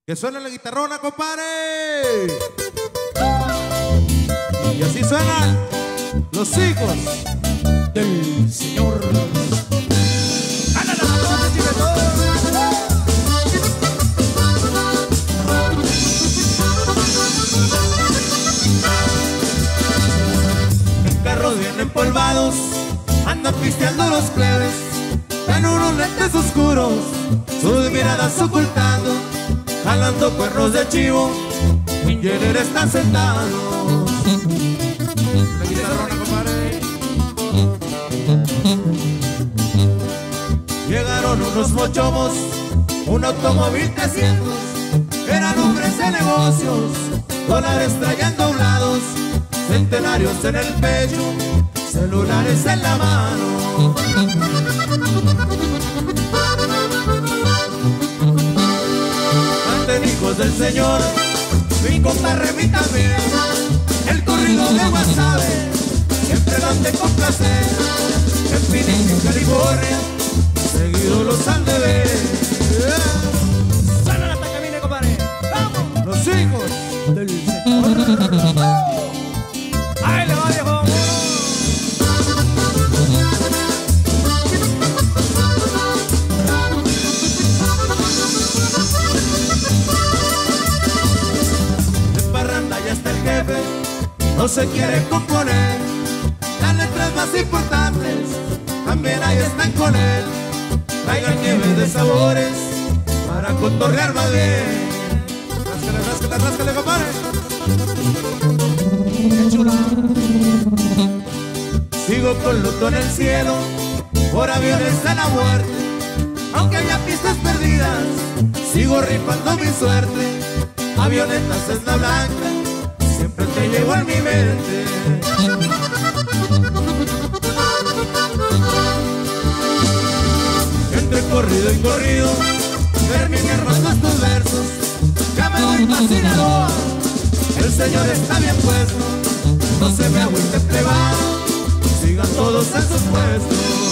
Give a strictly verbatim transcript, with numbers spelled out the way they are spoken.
Que suena la guitarrona, compadre. Y así suenan los hijos del Señor. En carros bien empolvados andan pisteando los plebes, en unos lentes oscuros, sus miradas ocultando, jalando cuernos de chivo, y quienes están sentados. La guitarrona, compadre. Llegaron unos mochomos, un automóvil trescientos, eran hombres de negocios, dólares traían doblados, centenarios en el pecho, celulares en la mano. Antes hijos del Señor, mi compadre mi también, el corrido de Guasave, siempre lo han de complacer, en Phoenix, en California, seguido los han de ver. ¡Sana hasta que viene, compadre! ¡Vamos! Los hijos del Señor. ¡Ahí le va, viejo! En parranda ya está el jefe, no se quiere componer, las letras más importantes también ahí están con él. Traigan nieve de sabores para cotorrear más bien. Ráscale, ráscale, ráscale, compadre. ¡Qué chula! Sigo con luto en el cielo por aviones de la muerte, aunque haya pistas perdidas, sigo rifando mi suerte. Avionetas es la blanca, siempre te llevo en mi mente. Entre corrido y corrido, terminé armando estos versos. Ya me voy pa' Sinaloa, el Señor está bien puesto. No se me agüite plebado, sigan todos en sus puestos.